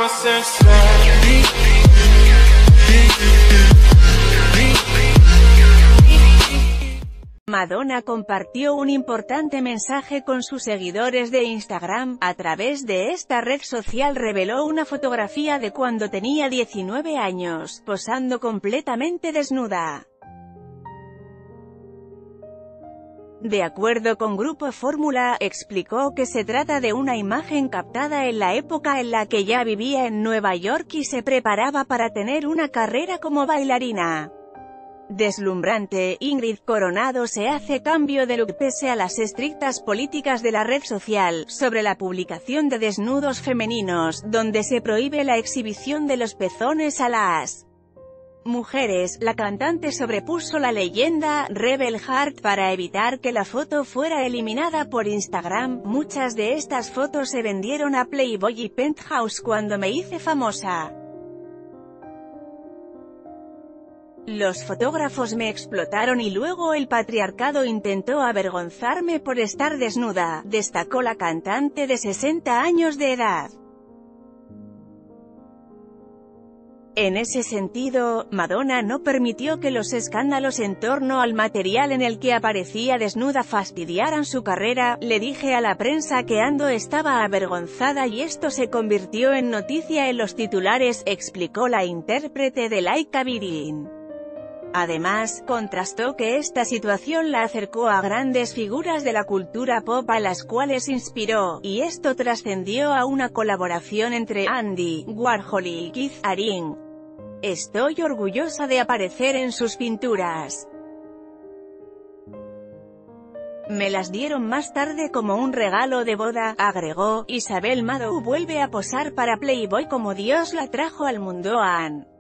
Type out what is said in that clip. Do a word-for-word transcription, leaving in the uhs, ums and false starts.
Madonna compartió un importante mensaje con sus seguidores de Instagram. A través de esta red social reveló una fotografía de cuando tenía diecinueve años, posando completamente desnuda. De acuerdo con Grupo Fórmula, explicó que se trata de una imagen captada en la época en la que ya vivía en Nueva York y se preparaba para tener una carrera como bailarina. Deslumbrante, Ingrid Coronado se hace cambio de look pese a las estrictas políticas de la red social, sobre la publicación de desnudos femeninos, donde se prohíbe la exhibición de los pezones a las mujeres. La cantante sobrepuso la leyenda Rebel Heart para evitar que la foto fuera eliminada por Instagram. Muchas de estas fotos se vendieron a Playboy y Penthouse cuando me hice famosa. Los fotógrafos me explotaron y luego el patriarcado intentó avergonzarme por estar desnuda, destacó la cantante de sesenta años de edad. En ese sentido, Madonna no permitió que los escándalos en torno al material en el que aparecía desnuda fastidiaran su carrera. Le dije a la prensa que Ando estaba avergonzada y esto se convirtió en noticia en los titulares, explicó la intérprete de Like a Virgin. Además, contrastó que esta situación la acercó a grandes figuras de la cultura pop a las cuales inspiró, y esto trascendió a una colaboración entre Andy Warhol y Keith Haring. Estoy orgullosa de aparecer en sus pinturas. Me las dieron más tarde como un regalo de boda, agregó. Isabel Mado vuelve a posar para Playboy como Dios la trajo al mundo. Anne